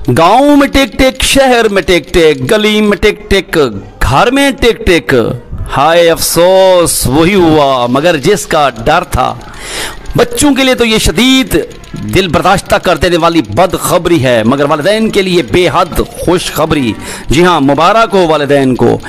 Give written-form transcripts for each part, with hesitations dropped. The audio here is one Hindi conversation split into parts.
गांव में टेक टेक, शहर में टेक टेक, गली में टेक टेक, घर में टेक टेक। हाय अफसोस वही हुआ मगर जिसका डर था। बच्चों के लिए तो ये शदीद दिल बर्दाश्त कर देने वाली बदखबरी है, मगर वालिदैन के लिए बेहद खुशखबरी। जी हाँ, मुबारक हो वालिदैन को।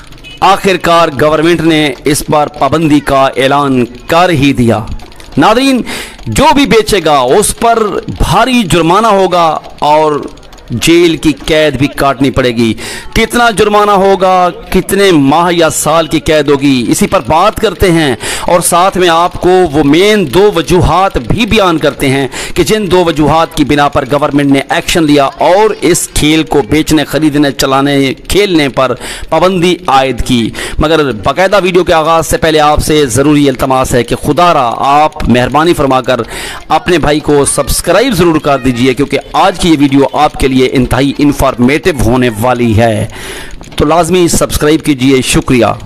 आखिरकार गवर्नमेंट ने इस बार पाबंदी का ऐलान कर ही दिया। नादरीन, जो भी बेचेगा उस पर भारी जुर्माना होगा और जेल की कैद भी काटनी पड़ेगी। कितना जुर्माना होगा, कितने माह या साल की कैद होगी, इसी पर बात करते हैं और साथ में आपको वो मेन दो वजूहात भी बयान करते हैं कि जिन दो वजूहात की बिना पर गवर्नमेंट ने एक्शन लिया और इस खेल को बेचने, खरीदने, चलाने, खेलने पर पाबंदी आयद की। मगर बाकायदा वीडियो के आगाज़ से पहले आपसे ज़रूरी इल्तमास है कि खुदारा आप मेहरबानी फरमाकर अपने भाई को सब्सक्राइब ज़रूर कर दीजिए, क्योंकि आज की ये वीडियो आपके लिए इंतहाई इंफॉर्मेटिव होने वाली है। तो लाजमी सब्सक्राइब कीजिए। शुक्रिया।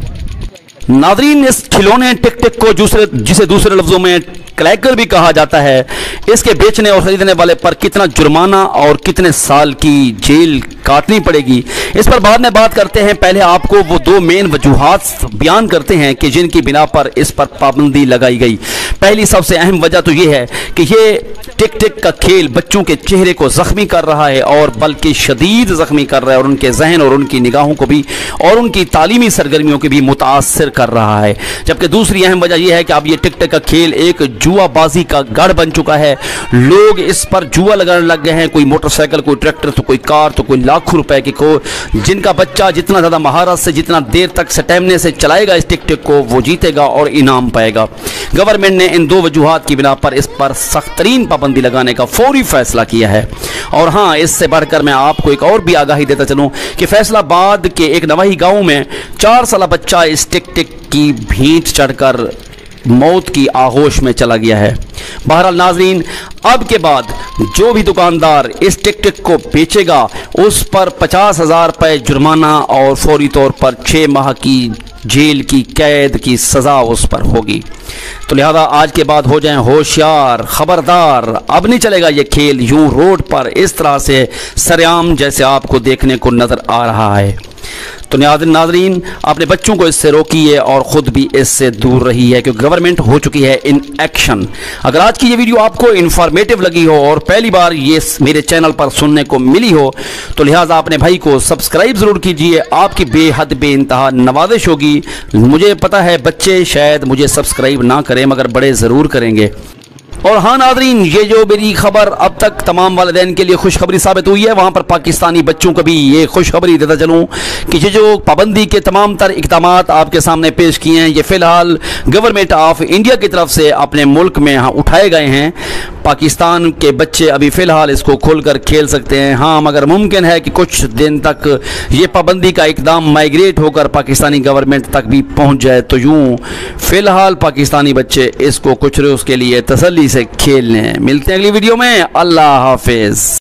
नादरीन, इस खिलौने टिक टिक को जिसे दूसरे लफ्जों में क्रैकर भी कहा जाता है, इसके बेचने और खरीदने वाले पर कितना जुर्माना और कितने साल की जेल काटनी पड़ेगी, इस पर बाद में बात करते हैं। पहले आपको वो दो मेन वजूहात बयान करते हैं कि जिनकी बिना पर इस पर पाबंदी लगाई गई। पहली सबसे अहम वजह तो ये है कि ये टिक टिक का खेल बच्चों के चेहरे को जख्मी कर रहा है, और बल्कि शदीद जख्मी कर रहा है, और उनके जहन और उनकी निगाहों को भी और उनकी तालीमी सरगर्मियों को भी मुतासर कर रहा है। जबकि दूसरी अहम वजह यह है कि अब ये टिक टिक का खेल एक जुआबाजी का गढ़ बन चुका है। लोग इस पर जुआ लगाने लग गए हैं। कोई मोटरसाइकिल, कोई ट्रैक्टर, तो कोई कार, तो कोई लाखों रुपए की। को जिनका बच्चा जितना ज़्यादा महारत से, जितना देर तक स्टैमिना से चलाएगा इस टिक टिक को, वो जीतेगा और इनाम पाएगा। गवर्नमेंट ने इन दो वजूहात की बिना पर इस पर सख्त तरीन पाबंदी लगाने का फौरी फैसला किया है। और हाँ, इससे बढ़कर मैं आपको एक और भी आगाही देता चलूँ कि फैसलाबाद के एक नवाही गाँव में 4 साल बच्चा इस टिक टिक की भींट चढ़कर मौत की आगोश में चला गया है। बहरहाल नाजरीन, अब के बाद जो भी दुकानदार इस टिक टिक को बेचेगा उस पर 50,000 रुपये जुर्माना और फौरी तौर पर 6 माह की जेल की कैद की सज़ा उस पर होगी। तो लिहाजा आज के बाद हो जाएं होशियार, खबरदार। अब नहीं चलेगा ये खेल यूं रोड पर इस तरह से सरेआम जैसे आपको देखने को नज़र आ रहा है। तो नाज़रीन, अपने बच्चों को इससे रोकिए और ख़ुद भी इससे दूर रही है, क्योंकि गवर्नमेंट हो चुकी है इन एक्शन। अगर आज की ये वीडियो आपको इन्फॉर्मेटिव लगी हो और पहली बार ये मेरे चैनल पर सुनने को मिली हो, तो लिहाजा अपने भाई को सब्सक्राइब ज़रूर कीजिए। आपकी बेहद बेइंतहा नवाजिश होगी। मुझे पता है बच्चे शायद मुझे सब्सक्राइब ना करें, मगर बड़े ज़रूर करेंगे। और हाँ नादरीन, ये जो मेरी खबर अब तक तमाम वालिदैन के लिए खुशखबरी साबित हुई है, वहाँ पर पाकिस्तानी बच्चों को भी ये खुशखबरी देता चलूँ कि ये जो पाबंदी के तमाम तर इक़दामात आपके सामने पेश किए हैं, ये फ़िलहाल गवर्नमेंट ऑफ इंडिया की तरफ से अपने मुल्क में यहाँ उठाए गए हैं। पाकिस्तान के बच्चे अभी फ़िलहाल इसको खोलकर खेल सकते हैं। हाँ, मगर मुमकिन है कि कुछ दिन तक ये पाबंदी का इक़दाम माइग्रेट होकर पाकिस्तानी गवर्नमेंट तक भी पहुँच जाए। तो यूँ फ़िलहाल पाकिस्तानी बच्चे इसको कुछ रोज़ के लिए तसल्ली से खेलने। मिलते हैं अगली वीडियो में। अल्लाह हाफिज़।